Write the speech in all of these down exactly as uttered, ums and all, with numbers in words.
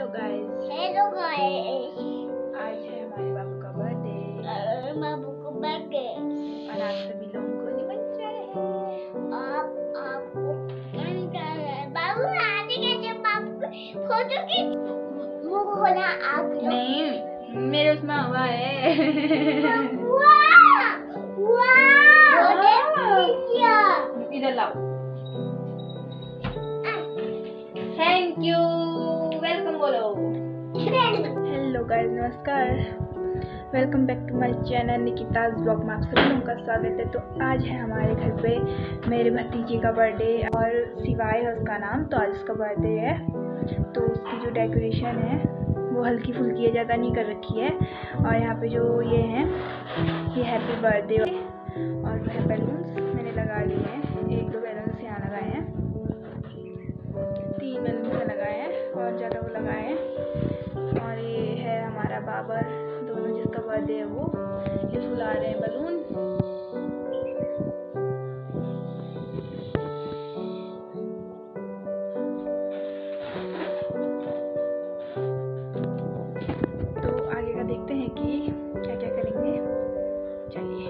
Hello guys. Hello guys. आज है हमारे बाबू का बर्थडे। बाबू को बर्थडे और आप सभी लोगों को निमंत्रण है। आप आपको निमंत्रण है। बाबू आज कैसे बाबू फोटो की मुंह खोला आप लोग। नहीं मेरे उसमें हुआ है। वाह वाह इधर लाओ। थैंक यू वेलकम बोलो। हेलो गाइस, नमस्कार, welcome back to my channel Nikita's blog में आप सभी लोगों का स्वागत है। तो आज है हमारे घर पे मेरे भतीजे का बर्थडे और सिवाय है उसका नाम, तो आज उसका बर्थडे है। तो उसकी जो डेकोरेशन है वो हल्की फुल्की है, ज़्यादा नहीं कर रखी है। और यहाँ पे जो ये है ये हैप्पी बर्थडे और जो है बैलून्स मैंने लगा लिए हैं। एक दो बैलून्स यहाँ लगाए हैं, तीन बैलून्स लगाए हैं और ज़्यादा वो लगाए हैं। और ये है हमारा बाबर, दोनों जिसका बर्थडे है वो ये फुला रहे हैं बलून। तो आगे का देखते हैं कि क्या क्या करेंगे। चलिए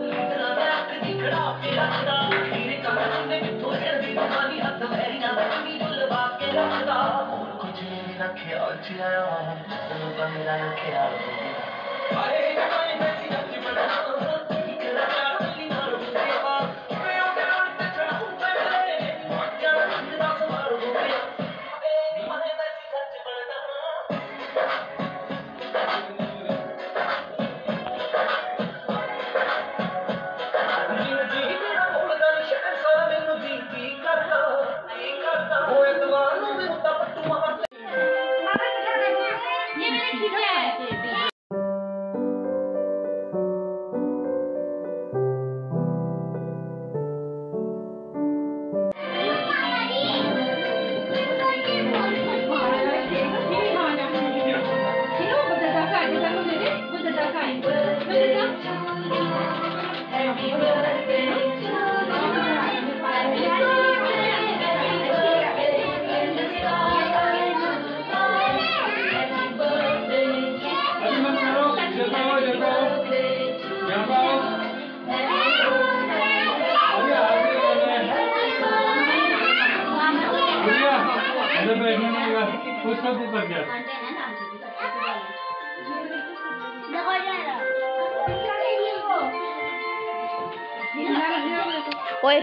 ओए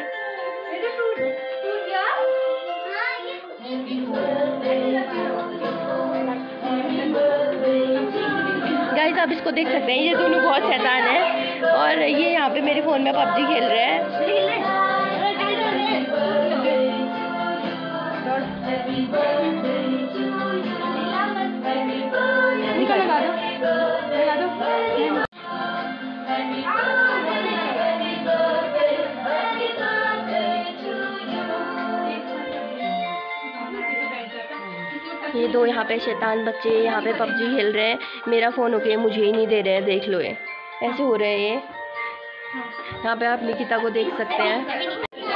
गाइस आप इसको देख सकते हैं, ये दोनों बहुत शैतान है। और ये यहाँ पे मेरे फ़ोन में पबजी खेल रहे हैं। ये दो यहाँ पे शैतान बच्चे यहाँ पे पबजी खेल रहे हैं। मेरा फ़ोन होके मुझे ही नहीं दे रहे हैं, देख लो ये ऐसे हो रहे हैं। ये यहाँ पे आप निकिता को देख सकते हैं।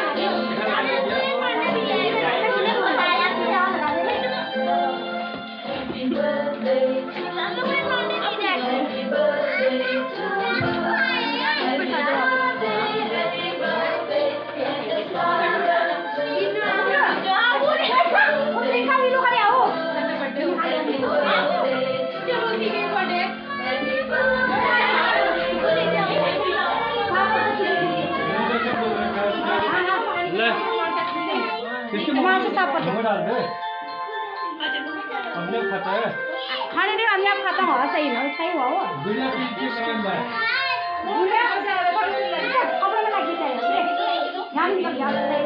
खाने नहीं हमने आप खाता हुआ सही ना सही हुआ वो कपड़े में लगी चाहिए ध्यान निकल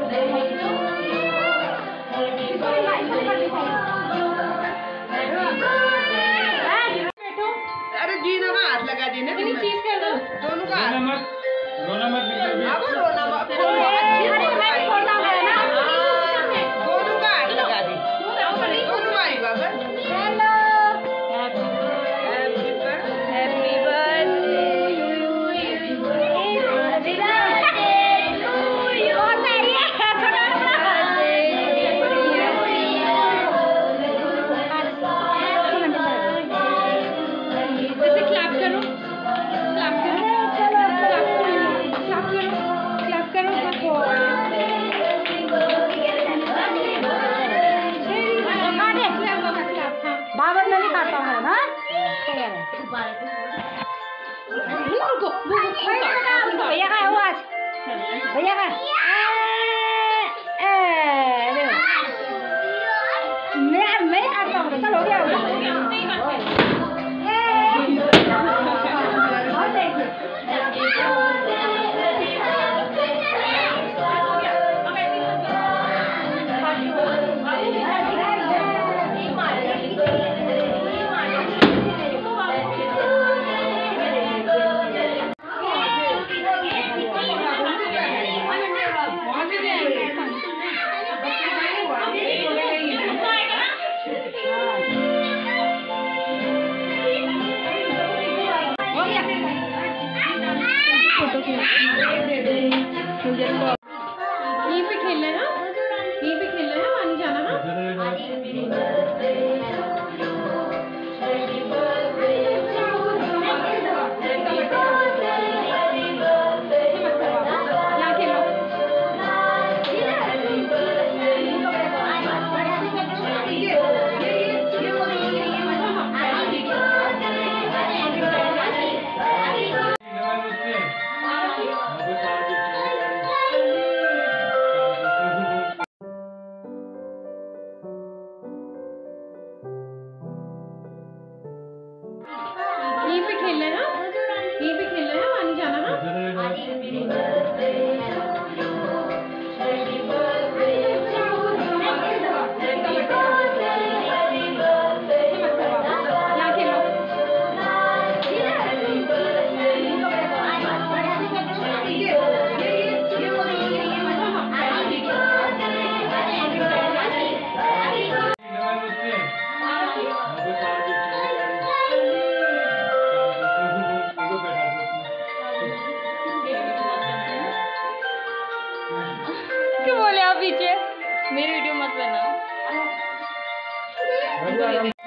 अरे जी ना हाथ लगा दी ना चीज कर दो दोनों का रोना मत रोना मत रोना मत दोनों का हाथ लगा दी दोनों भाई बाबा। हैप्पी बर्थडे भैया का आवाज भैया का मैं मैं आता हूँ चलो हो गया यहीं पे खेलना है ना यहीं पे खेलना है वहाँ नहीं जाना ना यहीं पे खेलना है ना यहीं पे खेलना है वहाँ नहीं जाना ना क्यों बोले आप पीछे मेरी वीडियो मत बनाओ।